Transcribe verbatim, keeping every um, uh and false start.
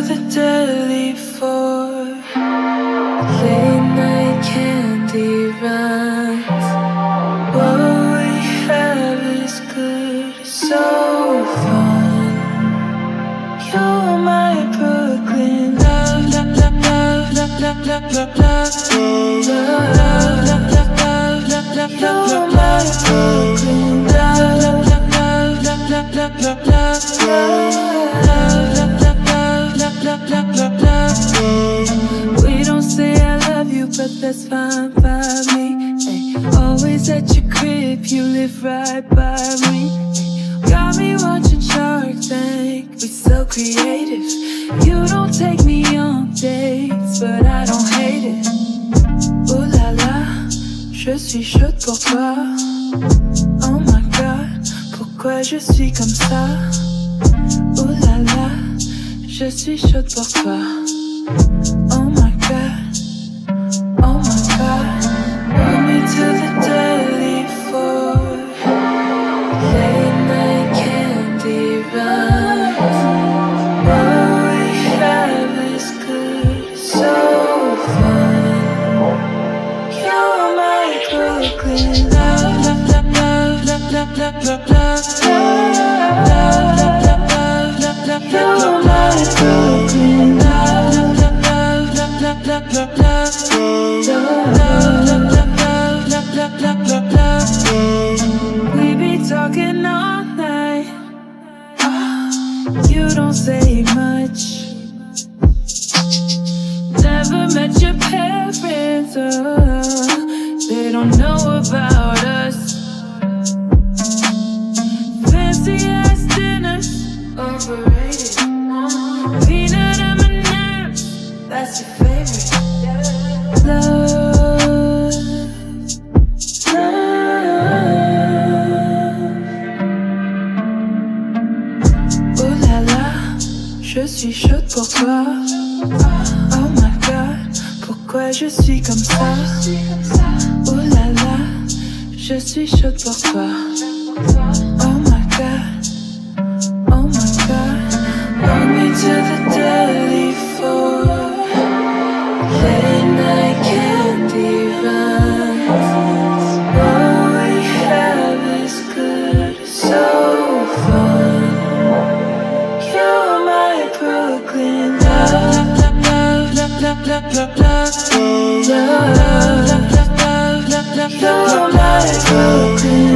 the deli for late night candy runs. What we have is good, so fun. You're my Brooklyn love, love, love, love, love, love, love, love, love, love, love, love, love, love. You're my Brooklyn love, love, love, love, love, love, love, love, love, love, love, love, love. We don't say I love you, but that's fine by me. Ay, always at your crib, you live right by me. Ay, got me watching Shark Tank, we so creative. You don't take me on dates, but I don't hate it. Ooh la la, je suis chaude pour toi. Oh my god, pourquoi je suis comme ça? Ooh la la, je suis chaude pour toi. Oh my god, oh my god. Bring me to the deli for late night candy runs. What we have is good, so fun. You're my Brooklyn love, love, love, love, love, love, love, love, love, love, love, love, love. You're my Brooklyn love, love, love, love, love, love, love, love, love, love, love, love, love, love. We be talking all night. You don't say much. Never met your parents, oh, they don't know about us. Fancy ass dinners, overrated. Peanut M and M's, that's your favorite. Love, love. Oh la la, je suis chaude pour toi. Oh my god, pourquoi je suis comme ça? Oh la la, je suis chaude pour toi. Oh my god, oh my god. Bring me to the deli for late night candy runs. What we have is good, so fun. You're my Brooklyn love, love, love, love, love, love, love, love, love, love, love, love, love. You're my Brooklyn